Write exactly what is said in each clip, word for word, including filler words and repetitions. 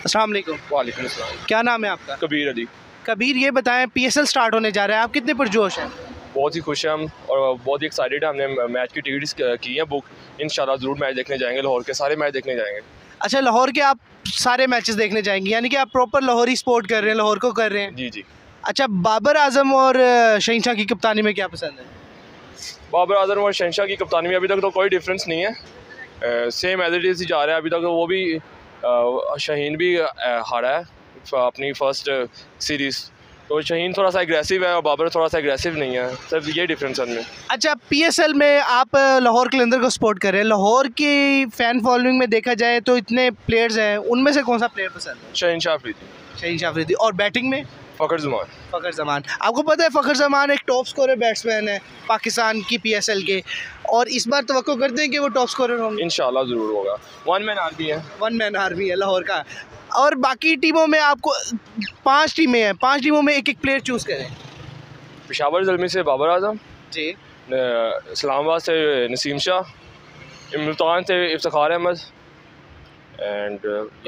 अस्सलाम वालेकुम। वालेकुम अस्सलाम। क्या नाम है आपका? कबीर अली। कबीर, ये बताएं पीएसएल स्टार्ट होने जा रहा है, आप कितने पुरजोश हैं? बहुत ही खुश हैं हम और बहुत ही एक्साइटेड हैं। हमने मैच की टिकट्स की हैं बुक, इंशाल्लाह ज़रूर मैच देखने जाएंगे। लाहौर के सारे मैच देखने जाएंगे। अच्छा, लाहौर के आप सारे मैचेस देखने जाएंगे, यानी कि आप प्रॉपर लाहौरी सपोर्ट कर रहे हैं, लाहौर को कर रहे हैं? जी जी। अच्छा, बाबर आजम और शहनशाह की कप्तानी में क्या पसंद है? बाबर आजम और शहनशाह की कप्तानी में अभी तक तो कोई डिफरेंस नहीं है, सेम एज इट इज़ ही जा रहा है अभी तक। तो वो भी आ, शाहीन भी आ, हारा है अपनी फर्स्ट सीरीज़, तो शाहीन थोड़ा सा एग्रेसिव है और बाबर थोड़ा सा एग्रेसिव नहीं है, सिर्फ ये डिफरेंस है उनमें। अच्छा, पीएसएल में आप लाहौर कलंदर को सपोर्ट कर रहे हैं, लाहौर की फ़ैन फॉलोइंग में देखा जाए तो इतने प्लेयर्स हैं, उनमें से कौन सा प्लेयर पसंद है? शहनशाह अफरीदी। शहनशाह अफरीदी। और बैटिंग में? फ़खर ज़मान। फ़खर ज़मान। आपको पता है फ़खर ज़मान एक टॉप स्कोरर बैट्समैन है पाकिस्तान की पीएसएल के, और इस बार तवक्को करते हैं कि वो टॉप स्कोरर होंगे? इंशाल्लाह ज़रूर होगा। वन मैन आर्मी है। वन मैन आर्मी है लाहौर का। और बाकी टीमों में आपको पांच टीमें हैं, पांच टीमों में एक एक प्लेयर चूज़ करें। पेशावर ज़ल्मी से बाबर आजम जी। इस्लामाबाद से नसीम शाह, मुल्तान से इफ्तिखार अहमद, एंड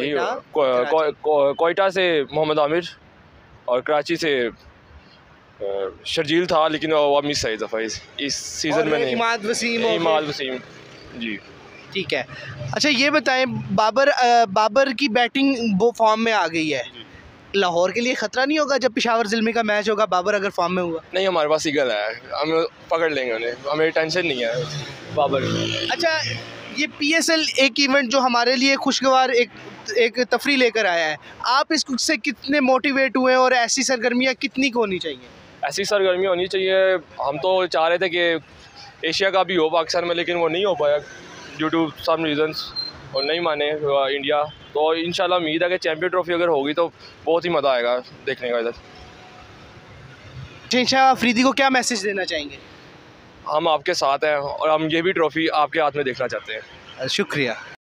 कोयटा से मोहम्मद आमिर, और कराची से शर्जील था लेकिन वो अब मिस है इस दफ़ा इस इस सीज़न में नहीं। इमाद वसीम। इमाद वसीम जी। ठीक है। अच्छा, ये बताएं बाबर आ, बाबर की बैटिंग वो फॉर्म में आ गई है, लाहौर के लिए ख़तरा नहीं होगा जब पेशावर ज़िल्मी का मैच होगा, बाबर अगर फॉर्म में हुआ? नहीं, हमारे पास ईगल है, हम पकड़ लेंगे उन्हें, हमें टेंशन नहीं है बाबर। अच्छा, ये पीएसएल एक इवेंट जो हमारे लिए खुशगवार एक एक तफरी लेकर आया है, आप इससे कितने मोटिवेट हुए और ऐसी सरगर्मियाँ कितनी को होनी चाहिए? ऐसी सरगर्मी होनी चाहिए। हम तो चाह रहे थे कि एशिया का भी हो पाकिस्तान में, लेकिन वो नहीं हो पाया ड्यू टू सम रीजंस, और नहीं माने इंडिया। तो इंशाल्लाह उम्मीद है कि चैम्पियन ट्रॉफी अगर होगी तो बहुत ही मज़ा आएगा देखने का इधर। शहनशाह अफरीदी को क्या मैसेज देना चाहेंगे? हम आपके साथ हैं और हम ये भी ट्रॉफी आपके हाथ में देखना चाहते हैं। शुक्रिया।